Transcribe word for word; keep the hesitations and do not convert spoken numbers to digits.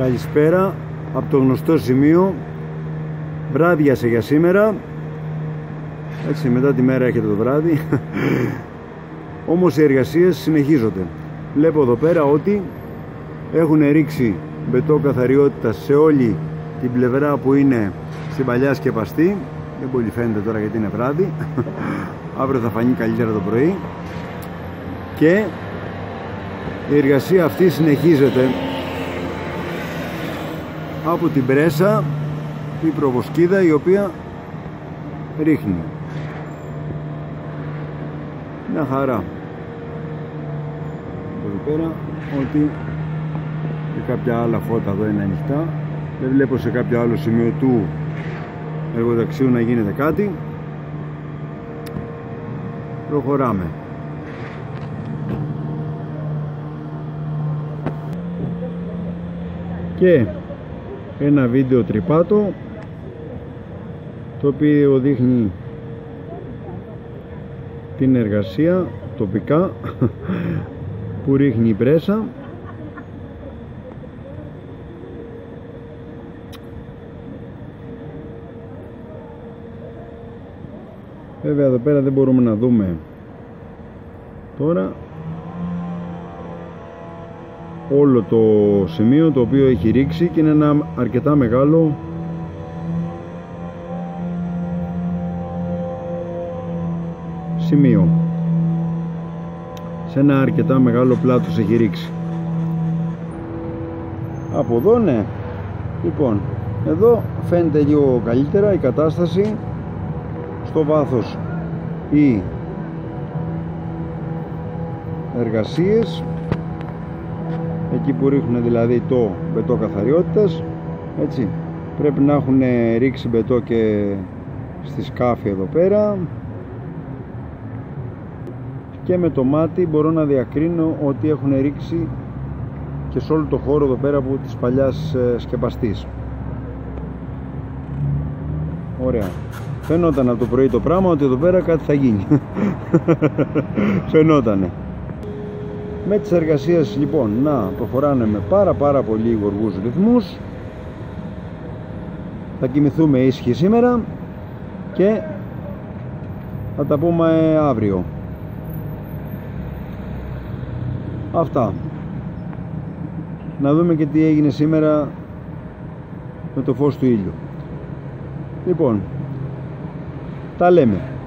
Καλησπέρα από το γνωστό σημείο. Βράδιασε για σήμερα. Έτσι, μετά τη μέρα έχετε το βράδυ. Όμως οι εργασίες συνεχίζονται. Βλέπω εδώ πέρα ότι έχουν ρίξει μπετό καθαριότητας σε όλη την πλευρά που είναι στην παλιά σκεπαστή. Δεν πολύ φαίνεται τώρα γιατί είναι βράδυ. Αύριο θα φανεί καλύτερα το πρωί. Και η εργασία αυτή συνεχίζεται από την πρέσα, η προβοσκίδα η οποία ρίχνει. Μια χαρά. Εδώ πέρα ότι και κάποια άλλα φώτα εδώ είναι ανοιχτά. Δεν βλέπω σε κάποιο άλλο σημείο του εργοταξίου να γίνεται κάτι. Προχωράμε. Και ένα βίντεο τρυπάτο το οποίο δείχνει την εργασία τοπικά που ρίχνει η πρέσα. Βέβαια εδώ πέρα δεν μπορούμε να δούμε τώρα όλο το σημείο το οποίο έχει ρίξει και είναι ένα αρκετά μεγάλο σημείο. Σε ένα αρκετά μεγάλο πλάτος έχει ρίξει. Από εδώ ναι. Λοιπόν, εδώ φαίνεται λίγο καλύτερα η κατάσταση. Στο βάθος οι εργασίες, εκεί που ρίχνουν δηλαδή το μπετό καθαριότητας, έτσι, πρέπει να έχουν ρίξει μπετό και στη σκάφη εδώ πέρα, και με το μάτι μπορώ να διακρίνω ότι έχουν ρίξει και σε όλο το χώρο εδώ πέρα που της παλιάς σκεπαστής. Ωραία. Φαινόταν από το πρωί το πράγμα ότι εδώ πέρα κάτι θα γίνει. Φαινότανε. Με τις εργασίες λοιπόν να προχωράνε με πάρα πάρα πολύ γοργούς ρυθμούς. Θα κοιμηθούμε ήσυχοι σήμερα και θα τα πούμε αύριο. Αυτά. Να δούμε και τι έγινε σήμερα με το φως του ήλιου. Λοιπόν, τα λέμε.